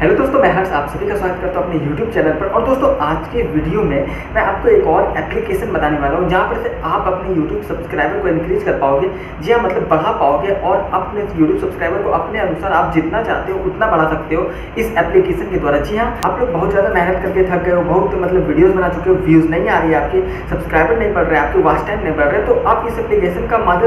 Hello दोस्तों, मैं हर्ष आप सभी का स्वागत करता हूं अपने YouTube चैनल पर। और दोस्तों आज के वीडियो में मैं आपको एक और एप्लीकेशन बताने वाला हूं जहां पर से आप अपने YouTube सब्सक्राइबर को इंक्रीज कर पाओगे। जी हाँ, मतलब बढ़ा पाओगे और अपने YouTube सब्सक्राइबर को अपने अनुसार आप जितना चाहते हो उतना बढ़ा सकते हो इस एप्लीकेशन के द्वारा। जी हाँ, आप लोग बहुत ज़्यादा मेहनत करके थक गए हो, बहुत मतलब वीडियोज़ बना चुके हो, व्यूज़ नहीं आ रही है, आपके सब्सक्राइबर नहीं बढ़ रहे, आपके वॉच टाइम नहीं बढ़ रहे, तो आप इस एप्लीकेशन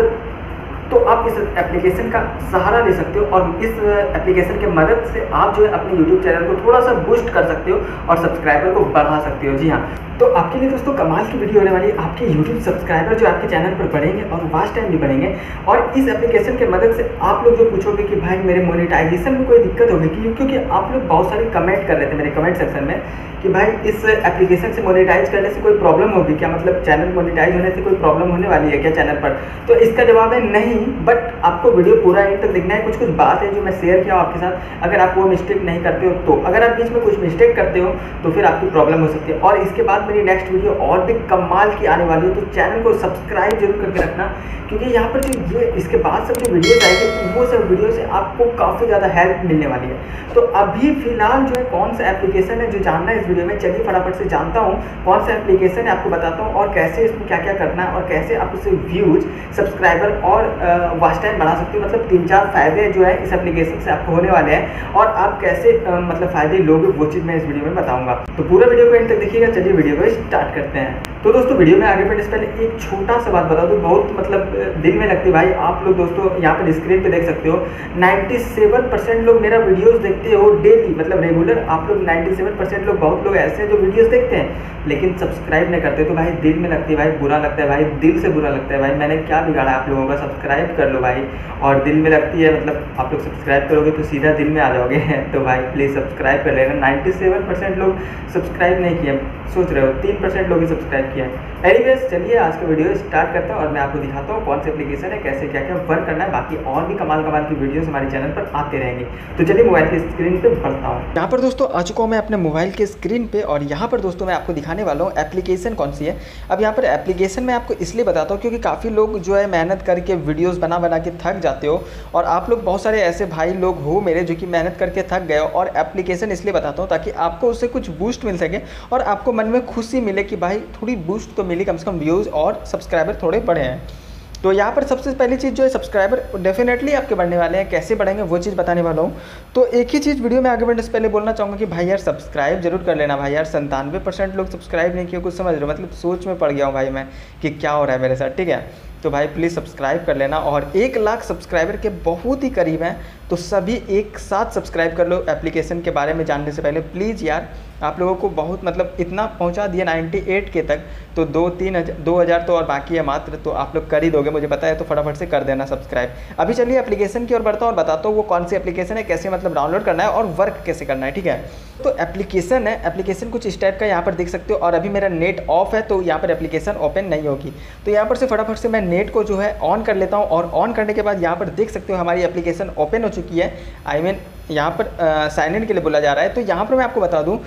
का सहारा ले सकते हो और इस एप्लीकेशन के मदद से आप जो है अपने YouTube चैनल को थोड़ा सा बूस्ट कर सकते हो और सब्सक्राइबर को बढ़ा सकते हो। जी हाँ, तो आपके लिए दोस्तों कमाल की वीडियो होने वाली है। आपके YouTube सब्सक्राइबर जो आपके चैनल पर बढ़ेंगे और वॉच टाइम भी बढ़ेंगे। और इस एप्लीकेशन के मदद से आप लोग जो पूछोगे कि भाई मेरे मोनेटाइजेशन में कोई दिक्कत होगी क्योंकि आप लोग बहुत सारे कमेंट कर रहे थे मेरे कमेंट सेक्शन में कि भाई इस एप्लीकेशन से मोनेटाइज करने से कोई प्रॉब्लम होगी क्या, मतलब चैनल मोनेटाइज होने से कोई प्रॉब्लम होने वाली है क्या चैनल पर। तो इसका जवाब है नहीं, बट आपको वीडियो पूरा एंड तक देखना है। कुछ बात है जो मैं शेयर किया आपके साथ, अगर आप वो मिस्टेक नहीं करते हो तो, अगर आप बीच में कुछ मिस्टेक करते हो तो फिर आपकी प्रॉब्लम हो सकती है। और इसके बाद मेरी नेक्स्ट वीडियो और भी कमाल की आने वाली है, तो चैनल को सब्सक्राइब जरूर करके रखना क्योंकि यहाँ पर जो ये इसके बाद सब जो वीडियोस आएंगे वो सब वीडियो से आपको काफ़ी ज़्यादा हेल्प मिलने वाली है। तो अभी फिलहाल जो है कौन सा एप्लीकेशन है जो जानना है इस वीडियो में, चलिए फटाफट से जानता हूँ कौन सा एप्लीकेशन है, आपको बताता हूँ और कैसे इसमें क्या क्या करना है और कैसे आप उससे व्यूज, सब्सक्राइबर और वॉच टाइम बढ़ा सकते हो। मतलब 3-4 फायदे जो है इस एप्लीकेशन से आपको होने वाले हैं और आप कैसे मतलब फायदे लोगे वो चीज़ मैं इस वीडियो में बताऊंगा। तो पूरा वीडियो को एंड तक देखिएगा। चलिए वीडियो को स्टार्ट करते हैं। तो दोस्तों वीडियो में आगे बढ़ने से पहले एक छोटा सा बात बता दूं, बहुत मतलब दिल में लगती है भाई। आप लोग दोस्तों यहाँ पर स्क्रीन पे देख सकते हो 97% लोग मेरा वीडियोस देखते हो डेली, मतलब रेगुलर। आप लोग 97% लोग, बहुत लोग ऐसे हैं जो वीडियोस देखते हैं लेकिन सब्सक्राइब नहीं करते। तो भाई दिल में लगती है भाई, बुरा लगता है भाई, दिल से बुरा लगता है भाई। मैंने क्या बिगाड़ा आप लोगों का, सब्सक्राइब कर लो भाई। और दिल में लगती है, मतलब आप लोग सब्सक्राइब करोगे तो सीधा दिल में आ जाओगे तो भाई प्लीज़ सब्सक्राइब कर लेना। 97% लोग सब्सक्राइब नहीं किए, सोच रहे हो 3% लोग ही सब्सक्राइब किया है। एनीवेज चलिए आज का वीडियो स्टार्ट करता हूँ और मैं आपको दिखाता हूँ कौन सी एप्लीकेशन है, कैसे क्या क्या वर्क करना है। बाकी और भी कमाल की वीडियोस हमारे चैनल पर आते रहेंगे। तो चलिए मोबाइल की स्क्रीन पे बढ़ता हूँ। यहाँ पर दोस्तों आ चुका हूँ मैं अपने मोबाइल के स्क्रीन पे और यहाँ पर दोस्तों मैं आपको दिखाने वाला हूँ एप्लीकेशन कौन सी है। अब यहाँ पर एप्लीकेशन मैं आपको इसलिए बताता हूँ क्योंकि काफ़ी लोग जो है मेहनत करके वीडियोज़ बना के थक जाते हो और आप लोग बहुत सारे ऐसे भाई लोग हो मेरे जो कि मेहनत करके थक गए हो। और एप्लीकेशन इसलिए बताता हूँ ताकि आपको उससे कुछ बूस्ट मिल सके और आपको मन में खुशी मिले कि भाई थोड़ी बूस्ट तो मिली, कम से कम व्यूज़ और सब्सक्राइबर थोड़े बढ़े हैं। तो यहाँ पर सबसे पहली चीज़ जो है सब्सक्राइबर डेफिनेटली आपके बढ़ने वाले हैं, कैसे बढ़ेंगे वो चीज़ बताने वाला हूँ। तो एक ही चीज़ वीडियो में आगे बढ़ने से पहले बोलना चाहूँगा कि भाई यार सब्सक्राइब जरूर कर लेना भाई यार। 97% लोग सब्सक्राइब नहीं किए, कुछ समझ रहे हो, मतलब सोच में पड़ गया हूँ भाई मैं कि क्या हो रहा है मेरे साथ। ठीक है, तो भाई प्लीज़ सब्सक्राइब कर लेना। और 1 लाख सब्सक्राइबर के बहुत ही करीब हैं, तो सभी एक साथ सब्सक्राइब कर लो। एप्लीकेशन के बारे में जानने से पहले प्लीज़ यार, आप लोगों को बहुत मतलब इतना पहुंचा दिया 98 के तक, तो 2,000 तो और बाकी है मात्र, तो आप लोग कर ही दोगे मुझे पता है। तो फटाफट से कर देना सब्सक्राइब। अभी चलिए एप्लीकेशन की ओर बढ़ता हूँ और बताता हूँ वो कौन सी एप्लीकेशन है, कैसे मतलब डाउनलोड करना है और वर्क कैसे करना है। ठीक है, तो एप्लीकेशन है, एप्लीकेशन कुछ इस टाइप का यहाँ पर देख सकते हो। और अभी मेरा नेट ऑफ है तो यहाँ पर एप्लीकेशन ओपन नहीं होगी। तो यहाँ पर से फटाफट से मैं नेट को जो है ऑन कर लेता हूँ और ऑन करने के बाद यहाँ पर देख सकते हो हमारी एप्लीकेशन ओपन हो चुकी है। आई मीन यहाँ पर साइन इन के लिए बोला जा रहा है। तो यहाँ पर मैं आपको बता दूँ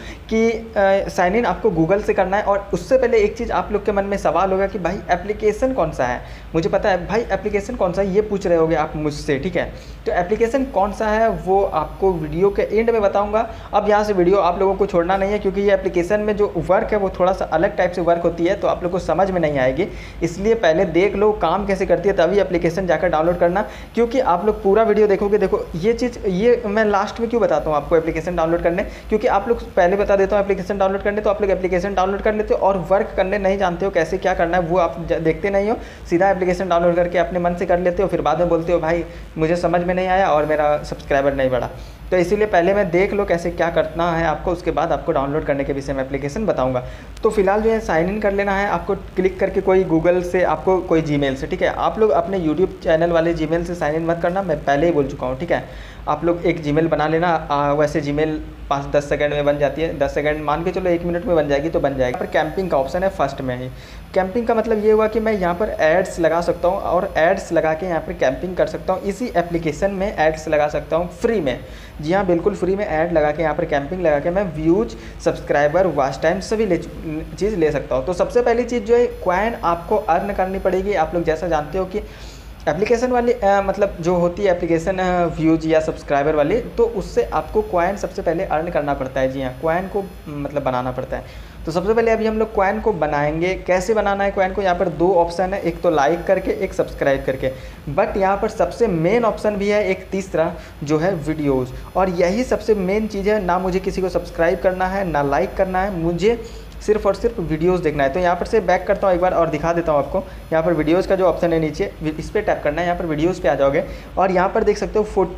कि साइन इन आपको गूगल से करना है। और उससे पहले एक चीज़ आप लोग के मन में सवाल होगा कि भाई एप्लीकेशन कौन सा है। मुझे पता है भाई एप्लीकेशन कौन सा है, ये पूछ रहे होगे आप मुझसे। ठीक है, तो एप्लीकेशन कौन सा है वो आपको वीडियो के एंड में बताऊँगा। अब यहाँ से वीडियो आप लोगों को छोड़ना नहीं है क्योंकि ये एप्लीकेशन में जो वर्क है वो थोड़ा सा अलग टाइप से वर्क होती है, तो आप लोग को समझ में नहीं आएगी। इसलिए पहले देख लो काम कैसे करती है, तभी एप्लीकेशन जाकर डाउनलोड करना। क्योंकि आप लोग पूरा वीडियो देखोगे, देखो ये चीज़ ये मैं लास्ट में क्यों बताता हूँ आपको एप्लीकेशन डाउनलोड करने, क्योंकि आप लोग पहले बता देता हूँ एप्लीकेशन डाउनलोड करने, तो आप लोग एप्लीकेशन डाउनलोड कर लेते हो और वर्क करने नहीं जानते हो कैसे क्या करना है, वो आप देखते नहीं हो। सीधा एप्लीकेशन डाउनलोड करके अपने मन से कर लेते हो, फिर बाद में बोलते हो भाई मुझे समझ में नहीं आया और मेरा सब्सक्राइबर नहीं बढ़ा। तो इसीलिए पहले मैं देख लो कैसे क्या करना है आपको, उसके बाद आपको डाउनलोड करने के विषय में एप्लीकेशन बताऊंगा। तो फिलहाल जो है साइन इन कर लेना है आपको, क्लिक करके कोई गूगल से, आपको कोई जीमेल से। ठीक है, आप लोग अपने यूट्यूब चैनल वाले जीमेल से साइन इन मत करना, मैं पहले ही बोल चुका हूँ। ठीक है, आप लोग एक जीमेल बना लेना। वैसे जीमेल 5-10 सेकंड में बन जाती है, 10 सेकंड मान के चलो 1 मिनट में बन जाएगी तो बन जाएगी। पर कैंपिंग का ऑप्शन है फर्स्ट में ही। कैंपिंग का मतलब ये हुआ कि मैं यहाँ पर एड्स लगा सकता हूँ और एड्स लगा के यहाँ पर कैंपिंग कर सकता हूँ। इसी एप्लीकेशन में एड्स लगा सकता हूँ फ्री में। जी हाँ, बिल्कुल फ्री में ऐड लगा के यहाँ पर कैंपिंग लगा के मैं व्यूज, सब्सक्राइबर, वॉच टाइम सभी चीज़ ले सकता हूँ। तो सबसे पहली चीज़ जो है कॉइन आपको अर्न करनी पड़ेगी। आप लोग जैसा जानते हो कि एप्लीकेशन वाली मतलब जो होती है एप्लीकेशन व्यूज या सब्सक्राइबर वाली, तो उससे आपको कॉइन सबसे पहले अर्न करना पड़ता है। जी हाँ, कॉइन को मतलब बनाना पड़ता है। तो सबसे पहले अभी हम लोग कॉइन को बनाएंगे। कैसे बनाना है कॉइन को, यहाँ पर 2 ऑप्शन है, एक तो लाइक करके, एक सब्सक्राइब करके। बट यहाँ पर सबसे मेन ऑप्शन भी है एक तीसरा, जो है वीडियोज़। और यही सबसे मेन चीज़ है, ना मुझे किसी को सब्सक्राइब करना है ना लाइक करना है, मुझे सिर्फ और सिर्फ वीडियोस देखना है। तो यहाँ पर से बैक करता हूँ एक बार और दिखा देता हूँ आपको। यहाँ पर वीडियोस का जो ऑप्शन है नीचे, इस पर टैप करना है, यहाँ पर वीडियोस पे आ जाओगे और यहाँ पर देख सकते हो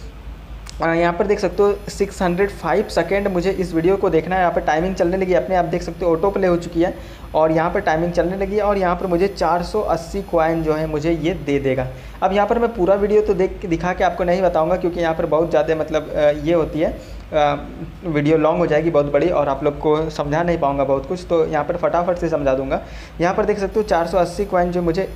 यहाँ पर देख सकते हो 605 सेकेंड मुझे इस वीडियो को देखना है। यहाँ पर टाइमिंग चलने लगी, अपने आप देख सकते हो ऑटो प्ले हो चुकी है और यहाँ पर टाइमिंग चलने लगी है और यहाँ पर मुझे 480 कॉइन जो है मुझे ये दे देगा। अब यहाँ पर मैं पूरा वीडियो तो दिखा के आपको नहीं बताऊँगा, क्योंकि यहाँ पर बहुत ज़्यादा मतलब ये होती है, वीडियो लॉन्ग हो जाएगी बहुत बड़ी और आप लोग को समझा नहीं पाऊँगा बहुत कुछ। तो यहाँ पर फटाफट से समझा दूँगा। यहाँ पर देख सकते हो 480 कॉइन जो मुझे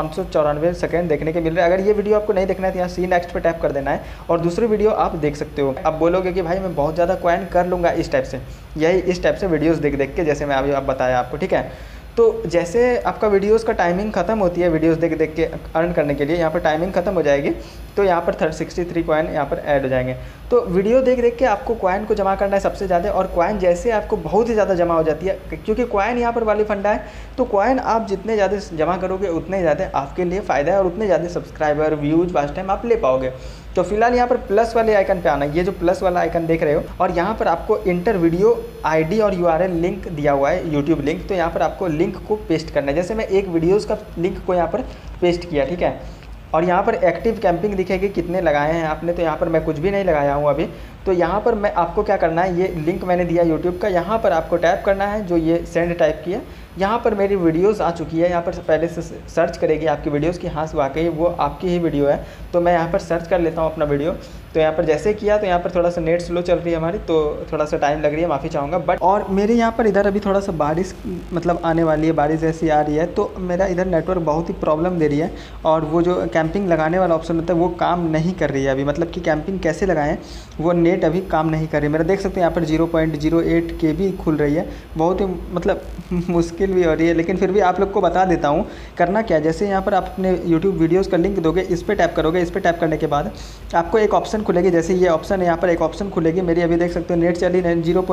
594 सेकंड देखने के मिल रहे हैं। अगर ये वीडियो आपको नहीं देखना है तो यहाँ सी नेक्स्ट पे टैप कर देना है और दूसरी वीडियो आप देख सकते हो। अब बोलोगे कि भाई मैं बहुत ज़्यादा कॉइन कर लूँगा इस टाइप से, यही इस टाइप से वीडियोस देख देख के, जैसे मैं अभी आप बताया आपको, ठीक है। तो जैसे आपका वीडियोस का टाइमिंग ख़त्म होती है, वीडियोस देख देख के अर्न करने के लिए यहाँ पर टाइमिंग ख़त्म हो जाएगी, तो यहाँ पर 63 कॉइन यहाँ पर ऐड हो जाएंगे। तो वीडियो देख देख के आपको कॉइन को जमा करना है सबसे ज़्यादा, और कॉइन जैसे आपको बहुत ही ज़्यादा जमा हो जाती है, क्योंकि कॉइन यहाँ पर वाली फंडा है। तो कॉइन आप जितने ज़्यादा जमा करोगे उतने ज़्यादा आपके लिए फ़ायदा है और उतने ज़्यादा सब्सक्राइबर व्यूज़ वाच टाइम आप ले पाओगे। तो फिलहाल यहाँ पर प्लस वाले आइकन पे आना, ये जो प्लस वाला आइकन देख रहे हो, और यहाँ पर आपको इंटर वीडियो आईडी और यूआरएल लिंक दिया हुआ है, यूट्यूब लिंक। तो यहाँ पर आपको लिंक को पेस्ट करना है। जैसे मैं एक वीडियोज़ का लिंक को यहाँ पर पेस्ट किया, ठीक है, और यहाँ पर एक्टिव कैंपिंग दिखेगी कितने लगाए हैं आपने। तो यहाँ पर मैं कुछ भी नहीं लगाया हूँ अभी। तो यहाँ पर मैं आपको क्या करना है, ये लिंक मैंने दिया यूट्यूब का, यहाँ पर आपको टैप करना है, जो ये सेंड टाइप किया। यहाँ पर मेरी वीडियोस आ चुकी है। यहाँ पर पहले से सर्च करेगी आपकी वीडियोस की, हाँ वाकई वो आपकी ही वीडियो है। तो मैं यहाँ पर सर्च कर लेता हूँ अपना वीडियो। तो यहाँ पर जैसे किया, तो यहाँ पर थोड़ा सा नेट स्लो चल रही है हमारी, तो थोड़ा सा टाइम लग रही है, माफ़ी चाहूँगा। बट और मेरे यहाँ पर इधर अभी थोड़ा सा बारिश मतलब आने वाली है, बारिश ऐसी आ रही है, तो मेरा इधर नेटवर्क बहुत ही प्रॉब्लम दे रही है। और वो जो कैंपिंग लगाने वाला ऑप्शन होता है वो काम नहीं कर रही है अभी, मतलब कि कैंपिंग कैसे लगाएं वो नेट अभी काम नहीं कर रही है। मेरा देख सकते हैं यहाँ पर 0.08 KB खुल रही है, बहुत ही मतलब मुश्किल भी हो रही है, लेकिन फिर भी आप लोग को बता देता हूँ करना क्या। जैसे यहाँ पर आप अपने यूट्यूब वीडियोज़ का लिंक दोगे, इस पर टैप करोगे। इस पर टैप करने के बाद आपको एक ऑप्शन खुलेगी, जैसे ये ऑप्शन है, यहाँ पर एक ऑप्शन खुलेगी। मेरी अभी देख सकते हो नेट चली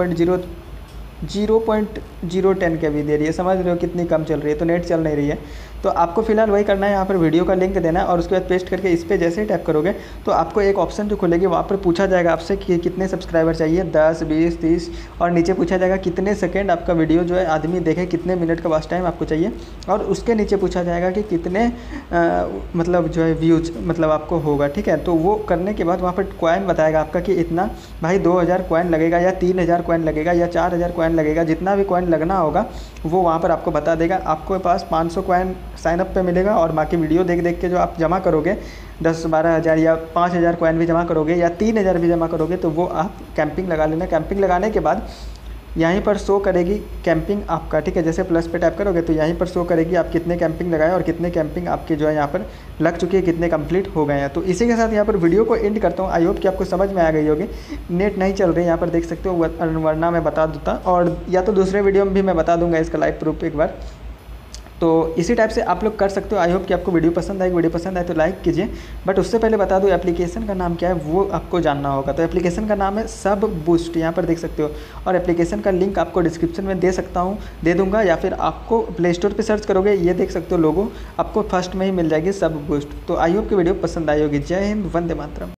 0.010 KB दे रही है, समझ रहे हो कितनी कम चल रही है, तो नेट चल नहीं रही है। तो आपको फिलहाल वही करना है, यहाँ पर वीडियो का लिंक देना है और उसके बाद पेस्ट करके इस पर जैसे ही टैप करोगे तो आपको एक ऑप्शन जो खुलेगी, वहाँ पर पूछा जाएगा आपसे कि कितने सब्सक्राइबर चाहिए, 10, 20, 30, और नीचे पूछा जाएगा कितने सेकंड आपका वीडियो जो है आदमी देखे, कितने मिनट का वॉच टाइम आपको चाहिए, और उसके नीचे पूछा जाएगा कि कितने मतलब जो है व्यूज मतलब आपको होगा, ठीक है। तो वो करने के बाद वहाँ पर कॉइन बताएगा आपका कि इतना भाई 2000 कॉइन लगेगा या 3000 कॉइन लगेगा या 4000 कॉइन लगेगा, जितना भी कॉइन लगना होगा वो वहाँ पर आपको बता देगा। आपके पास 500 कॉइन साइनअप पे मिलेगा और बाकी वीडियो देख देख के जो आप जमा करोगे 10-12 हज़ार या 5000 कॉइन भी जमा करोगे या 3000 भी जमा करोगे, तो वो आप कैंपिंग लगा लेना। कैंपिंग लगाने के बाद यहीं पर शो करेगी कैंपिंग आपका, ठीक है। जैसे प्लस पे टैप करोगे तो यहीं पर शो करेगी आप कितने कैंपिंग लगाए और कितने कैंपिंग आपके जो है यहाँ पर लग चुकी है, कितने कंप्लीट हो गए हैं। तो इसी के साथ यहाँ पर वीडियो को एंड करता हूँ। आई होप कि आपको समझ में आ गई होगी। नेट नहीं चल रही यहाँ पर देख सकते हो, वरना मैं बता देता, और या तो दूसरे वीडियो में भी मैं बता दूँगा इसका लाइव प्रूफ एक बार। तो इसी टाइप से आप लोग कर सकते हो। आई होप कि आपको वीडियो पसंद आएगी। वीडियो पसंद आए तो लाइक कीजिए, बट उससे पहले बता दूं एप्लीकेशन का नाम क्या है वो आपको जानना होगा। तो एप्लीकेशन का नाम है सब बूस्ट, यहाँ पर देख सकते हो, और एप्लीकेशन का लिंक आपको डिस्क्रिप्शन में दे दूँगा, या फिर आपको प्ले स्टोर पर सर्च करोगे, ये देख सकते हो लोगो आपको फर्स्ट में ही मिल जाएगी सब बूस्ट। तो आई होप कि वीडियो पसंद आई होगी। जय हिंद, वंदे मातरम।